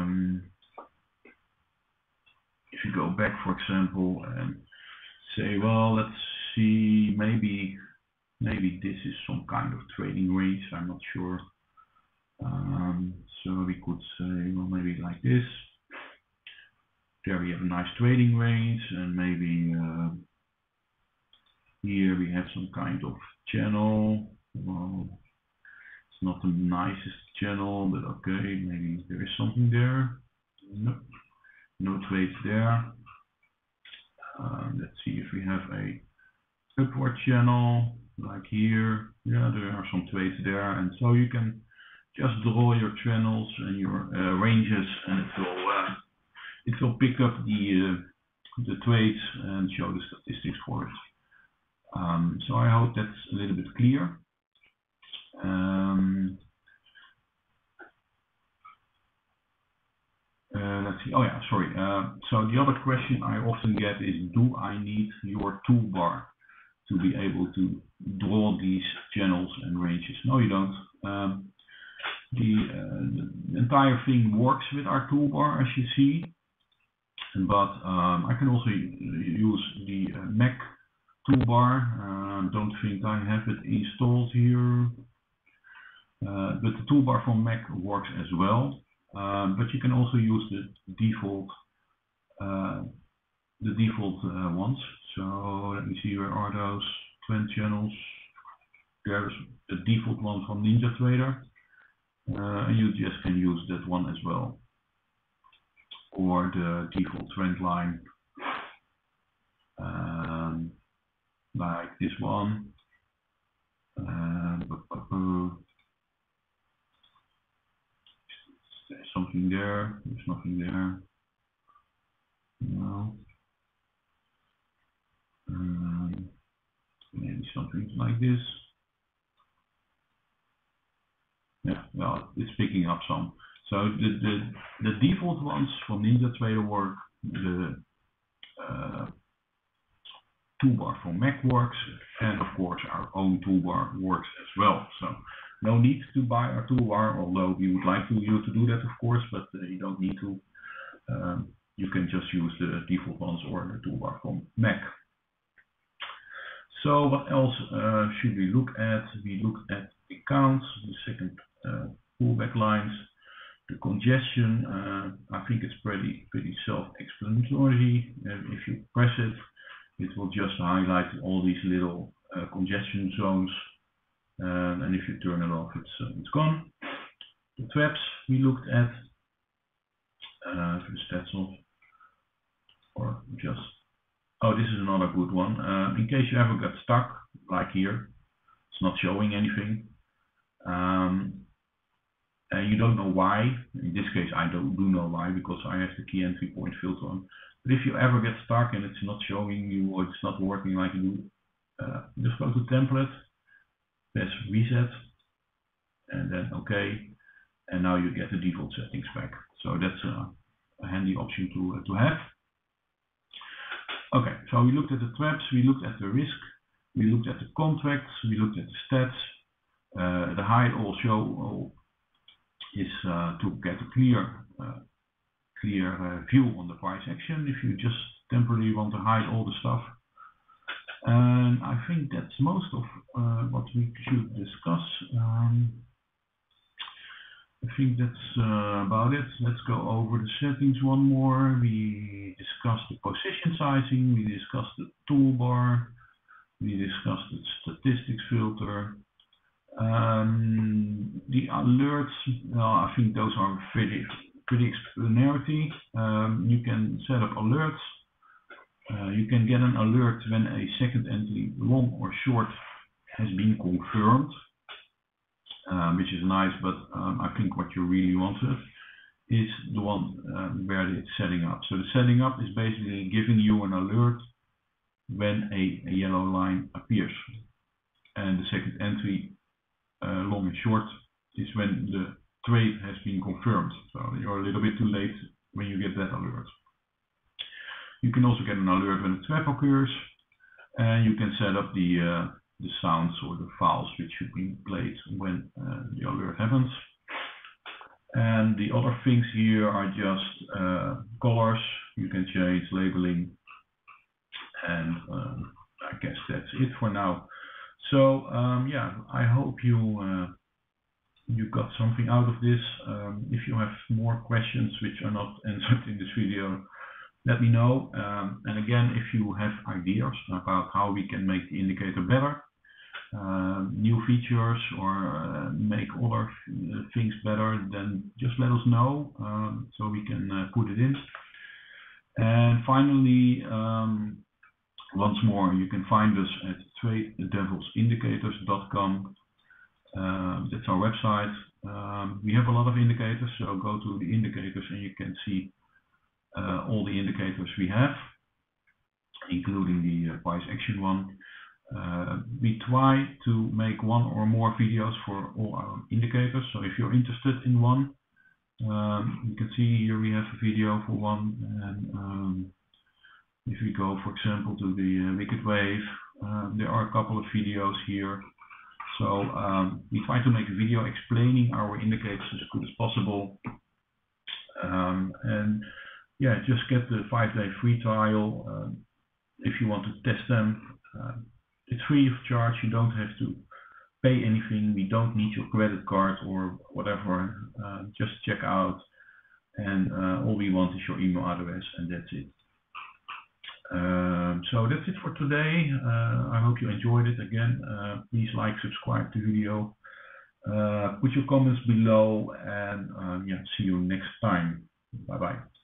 if you go back, for example, and say, well, let's see, maybe this is some kind of trading range, I'm not sure. So we could say, well, maybe like this. There we have a nice trading range, and maybe here we have some kind of channel. Well, it's not the nicest channel, but okay, maybe there is something there. No trades there. Let's see if we have a upward channel like here. Yeah, there are some trades there, and so you can just draw your channels and your ranges, and it will pick up the trades and show the statistics for it. So I hope that's a little bit clear. Let's see. Oh yeah, sorry. So the other question I often get is, do I need your toolbar to be able to draw these channels and ranges? No, you don't. The entire thing works with our toolbar, as you see, but I can also use the Mac toolbar. Don't think I have it installed here, but the toolbar from Mac works as well. But you can also use the default ones. So let me see, where are those trend channels? There's the default one from NinjaTrader. And you just can use that one as well, or the default trend line, like this one. There's something there. There's nothing there. No. Maybe something like this. Yeah, well, it's picking up some. So the default ones from NinjaTrader work. The toolbar from Mac works, and of course our own toolbar works as well. So no need to buy our toolbar, although we would like you to do that, of course, but you don't need to. You can just use the default ones or the toolbar from Mac. So what else should we look at? We looked at the counts, the second pullback lines, the congestion. I think it's pretty self-explanatory. If you press it, it will just highlight all these little congestion zones, and if you turn it off, it's gone. The traps we looked at, the stats off, or just, oh, this is another good one. In case you ever got stuck, like here, it's not showing anything, and you don't know why. In this case, I do know why, because I have the key entry point filter on. But if you ever get stuck and it's not showing you, or it's not working like you do, just go to template, press reset, and then OK, and now you get the default settings back. So that's a handy option to have. Okay, so we looked at the traps, we looked at the risk, we looked at the contracts, we looked at the stats. The hide all show is to get a clear view on the price action if you just temporarily want to hide all the stuff. And I think that's most of what we should discuss. I think that's about it. Let's go over the settings one more. We discussed the position sizing, we discussed the toolbar, we discussed the statistics filter. The alerts, well, I think those are pretty explanatory. You can set up alerts. You can get an alert when a second entry, long or short, has been confirmed, which is nice, but I think what you really wanted is the one where it's setting up. So the setting up is basically giving you an alert when a yellow line appears. And the second entry, long and short, is when the trade has been confirmed. So you're a little bit too late when you get that alert. You can also get an alert when a trap occurs, and you can set up the sounds or the files which should be played when the alert happens. And the other things here are just colors. You can change labeling, and I guess that's it for now. So yeah, I hope you got something out of this. If you have more questions which are not answered in this video, let me know. And again, if you have ideas about how we can make the indicator better, new features, or make other things better, then just let us know so we can put it in. And finally, once more, you can find us at tradedevilsindicators.com. That's our website. We have a lot of indicators, so go to the indicators and you can see all the indicators we have, including the price action one. We try to make one or more videos for all our indicators, so if you're interested in one, you can see here we have a video for one. And if we go, for example, to the Wicked Wave, there are a couple of videos here. So we try to make a video explaining our indicators as good as possible. And yeah, just get the 5-day free trial if you want to test them. It's free of charge. You don't have to pay anything. We don't need your credit card or whatever. Just check out, and all we want is your email address, and that's it. So that's it for today. I hope you enjoyed it. Again, please like, subscribe to the video, put your comments below, and yeah, see you next time. Bye bye.